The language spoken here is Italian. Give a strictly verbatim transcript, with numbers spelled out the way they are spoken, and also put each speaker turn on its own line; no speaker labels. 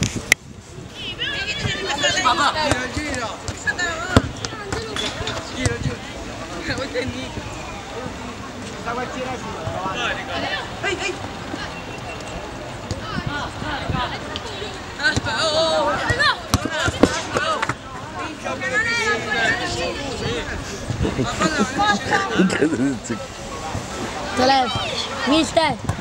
Papà! Gira, gira! Gira, gira! Vuoi tenere? Sta guardando su! Ehi, ehi! Aspetta, oh!
Telefono, mister!